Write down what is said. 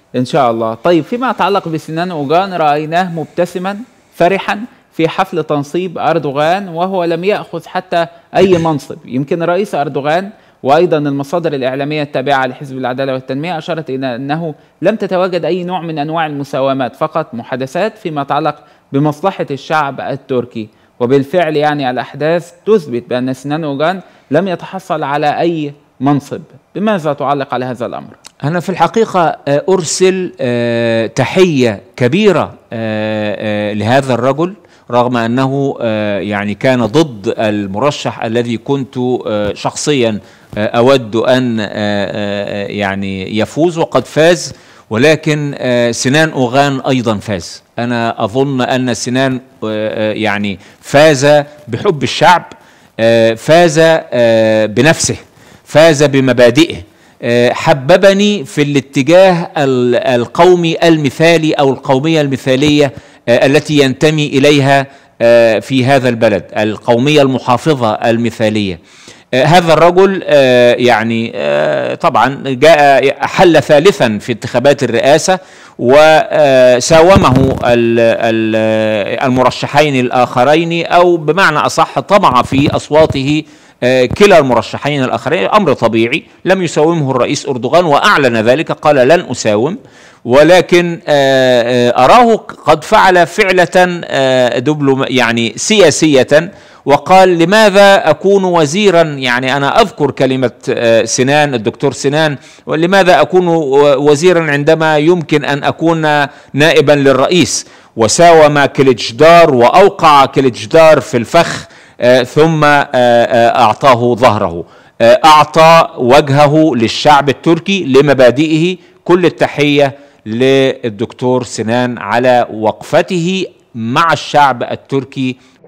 إن شاء الله. طيب فيما يتعلق بسنان أوغان، رأيناه مبتسما فرحا في حفل تنصيب أردوغان وهو لم يأخذ حتى أي منصب. يمكن الرئيس أردوغان وأيضا المصادر الإعلامية التابعة لحزب العدالة والتنمية أشارت إلى أنه لم تتواجد أي نوع من أنواع المساومات، فقط محادثات فيما يتعلق بمصلحة الشعب التركي. وبالفعل يعني الأحداث تثبت بأن سنان أوغان لم يتحصل على أي منصب. بماذا تعلق على هذا الأمر؟ أنا في الحقيقة أرسل تحية كبيرة لهذا الرجل، رغم أنه يعني كان ضد المرشح الذي كنت شخصيا أود أن يعني يفوز، وقد فاز، ولكن سنان أوغان أيضا فاز. أنا أظن أن سنان يعني فاز بحب الشعب، فاز بنفسه، فاز بمبادئه، حببني في الاتجاه القومي المثالي أو القومية المثالية التي ينتمي إليها في هذا البلد، القومية المحافظة المثالية. هذا الرجل يعني طبعا جاء حل ثالثا في انتخابات الرئاسة، وساومه المرشحين الآخرين، أو بمعنى أصح طمع في أصواته كلا المرشحين الآخرين. أمر طبيعي، لم يساومه الرئيس أردوغان وأعلن ذلك، قال لن أساوم، ولكن أراه قد فعل فعلة يعني سياسية، وقال لماذا أكون وزيرا؟ يعني أنا أذكر كلمة سنان، الدكتور سنان، ولماذا أكون وزيرا عندما يمكن أن أكون نائبا للرئيس؟ وساوم كليتشدار وأوقع كليتشدار في الفخ، ثم أعطاه ظهره، أعطى وجهه للشعب التركي لمبادئه. كل التحية للدكتور سنان على وقفته مع الشعب التركي